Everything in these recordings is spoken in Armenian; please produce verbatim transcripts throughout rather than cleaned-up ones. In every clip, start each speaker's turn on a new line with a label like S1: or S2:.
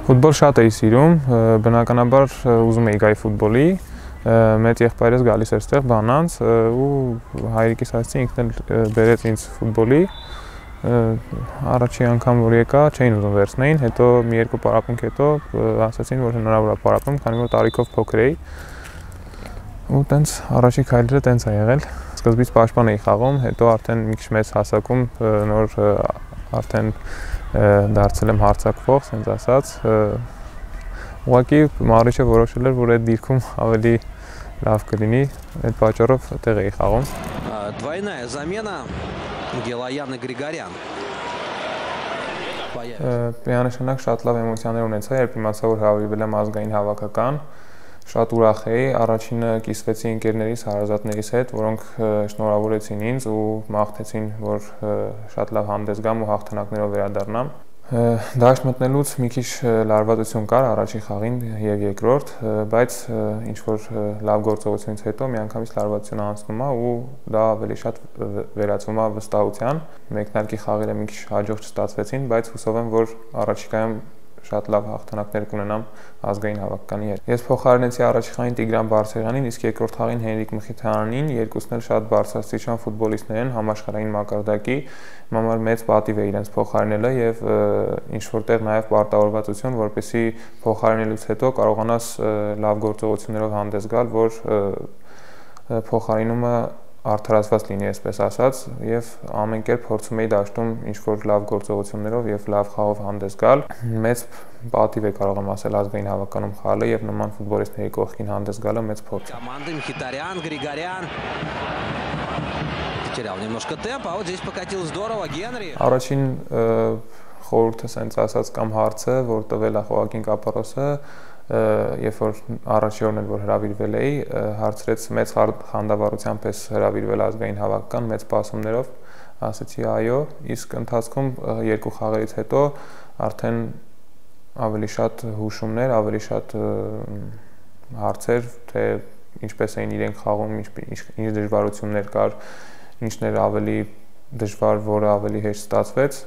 S1: Ֆուտբոլ շատ էի սիրում, բնականաբար ուզում էի գայի ֆուտբոլի, մեծ եղբայրս գալիս էր ստեղ բանանց ու հայրիկիս ասացի ինքն էլ բերեց ինձ ֆուտբոլի, առաջի անգամ որ եկա չէին ուզում վերցնեին, հետո մի երկու պարապմունք հետո ասացին որ հնարավոր է պարապեմ, քանի որ տարիքով փոքր էի ու տենց առաջի քայլերը տենց է եղել, սկզբից պաշտպան էի խաղում, հետո արդեն մի քիչ մեծ հասակում նոր արդեն դարձել եմ հարձակվող, ասենց ասած, ուղղակի Մարիչը որոշել էր, որ այդ դիրքում ավելի լավ կլինի, այդ պատճառով տեղ էի խաղում։
S2: Двойная замена Գելայան Գրիգորյան։
S1: Միանշանակ շատ լավ էմոցիաներ ունեցա, երբ իմացա, որ հավաքվել եմ ազգային հավաքական, շատ ուրախ էի, առաջինը կիսվեցի ընկերներիս, հարազատներիս հետ, որոնք շնորհավորեցին ինձ ու մաղթեցին, որ շատ լավ հանդես գամ ու հաղթանակներով վերադառնամ։ Դաշտ մտնելուց մի քիչ լարվածություն կար առաջին խաղին եւ երկրորդ, բայց ինչ որ լավ գործողությունից հետո միանգամից լարվածությունը անցնում է ու դա ավելի շատ վերածվում է վստահության։ Մեկնարկի խաղերը մի քիչ հաջող չստացվեցին, բայց հուսով եմ, որ առաջիկայում շատ լավ հաղթանակներ կունենամ ազգային հավաքականի հետ։ Ես փոխարինեցի առաջի խաղին Տիգրան Բարսեղյանին, իսկ երկրորդ խաղին Հենրիկ Մխիթարյանին, երկուսն էլ շատ բարձրաստիճան ֆուտբոլիստներ են համաշխարհային մակարդակի, իմ համար մեծ պատիվ է իրենց փոխարինելը եւ ինչ որտեղ նաեւ պարտավորվածություն, որպեսզի փոխարինելուց հետո կարողանաս լավ գործողություններով հանդես գալ, որ փոխարինումը արդարացված լինի, այսպես ասած, եւ ամեն կերպ փորձում էի դաշտում ինչ-որ լավ գործողություններով եւ լավ խաղով հանդես գալ։ Մեծ պատիվ է կարող եմ ասել ազգային հավաքականում խաղալը եւ նման ֆուտբոլիստների կողքին հանդես գալը մեծ փորձ է։
S2: Команды Мхитарян, Григорян. Потерял немножко темпа, а вот здесь покатил здорово Генри.
S1: Առաջին խորհուրդը, ասենց ասած, կամ հարցը, որ տվել է Խոակին Կապարոսը, երբ որ առաջի օրն էլ որ հրավիրվել էի, հարցրեց մեծ խանդավառությամբ ես հրավիրվել ազգային հավաքական մեծ պասումներով, ասացի այո, իսկ ընթացքում երկու խաղերից հետո արդեն ավելի շատ հուշումներ, ավելի շատ հարցեր, թե ինչպես էին իրենք խաղում, ինչ դժվարություններ կար, ինչն էր ավելի դժվար, որը ավելի հեշտ ստացվեց։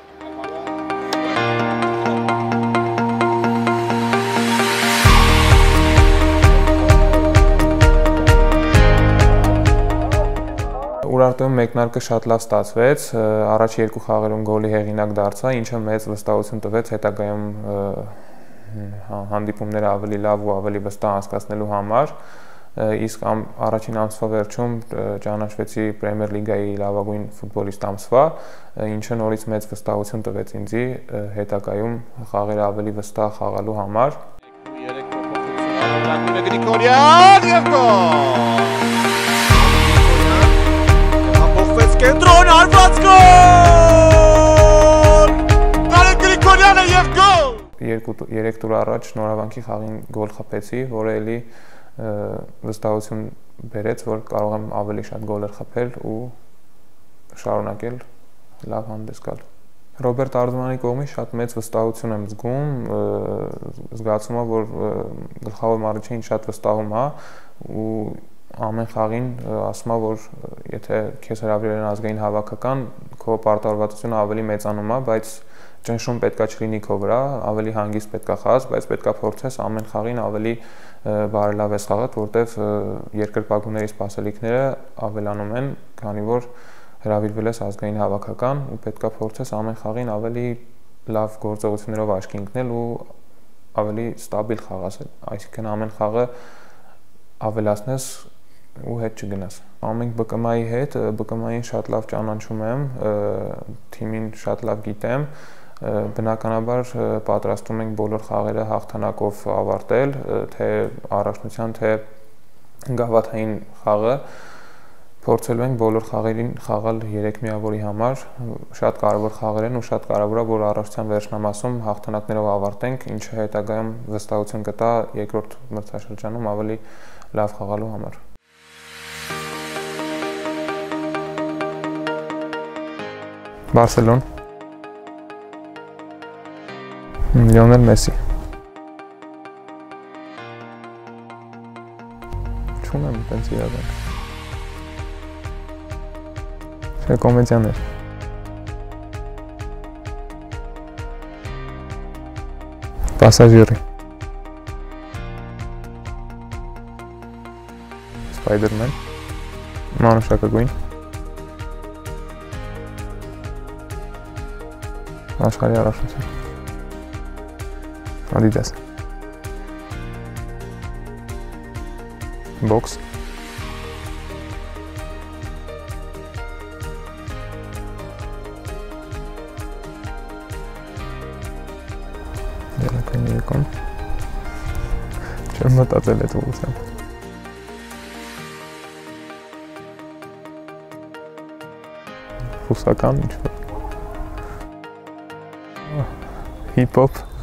S1: Ուրարտում մեկնարկը շատ լավ ստացվեց, առաջ երկու խաղերում գոլի հեղինակ դարձա, ինչը մեծ վստահություն տվեց հետագայում հանդիպումները ավելի լավ ու ավելի վստահ անցկացնելու համար, իսկ առաջին ամսվա վերջում ճանաչվեցի Պրեմիեր լիգայի լավագույն ֆուտբոլիստ ամսվա, ինչը նորից մեծ վստահություն տվեց ինձի հետագայում խաղերը ավելի վստահ խաղալու համար։
S3: Գրիգորյան եւ գոլ։ Կենտրոն արված գոլ։ Արեգ Գրիգորյանը եւ գոլ։
S1: Երեք տուր առաջ շնորհավանքի խաղին գոլ խփեցի, որը էլի վստահություն բերեց, որ կարող եմ ավելի շատ գոլեր խփել ու շարունակել լավ հանդես գալ։ Ռոբերտ Արզումյանի կողմից շատ մեծ վստահություն եմ զգում, զգացում եմ, որ գլխավոր մարզչին շատ վստահում է ու ամեն խաղին ասում է, որ եթե քեզ հրավիրել են ազգային հավաքական, քո պարտավորվածությունը ավելի մեծանում է, բայց ճնշում պետքա չլինի քո վրա, ավելի հանգիստ պետքա խաղաս, բայց պետքա փորձես ամեն խաղին ավելի բարելավես խաղալ, որտեվ երկրպագուների սպասելիքները ավելանում են, քանի որ հրավիրվել ես ազգային հավաքական ու պետքա փորձես ամեն խաղին ավելի լավ գործողություններով աչքի ընկնել ու ավելի ստաբիլ խաղաս, այսինքն ամեն խաղը ավելացնես ու հետ չգնաս։ Ամենք B K M-ի հետ, B K M-ին շատ լավ ճանաչում եմ, թիմին շատ լավ գիտեմ, բնականաբար պատրաստում ենք բոլոր խաղերը հաղթանակով ավարտել, թե առաջնության, թե գավաթային խաղը, փորձելու ենք բոլոր խաղերին խաղալ երեք միավորի համար, շատ կարևոր խաղեր են ու շատ կարևոր է, որ առաջնության վերջնամասում հաղթանակներով ավարտենք, ինչը հետագայում վստահություն կտա երկրորդ մրցաշրջանում ավելի լավ խաղալու համար։ Բարսելոն, Լիոնել Մեսի։ Չունեմ տենց իրավենք։ Չէ կոմեդիաներ։ Passagieri. Spider-Man. Մանուշակագույն. Աշխարհի առաջնություն. Adidas. Box. Երակային եկոն. Չեմ մտածել այդ ուղղությամբ. Ռուսական ինչ-որ հիփ-հոփ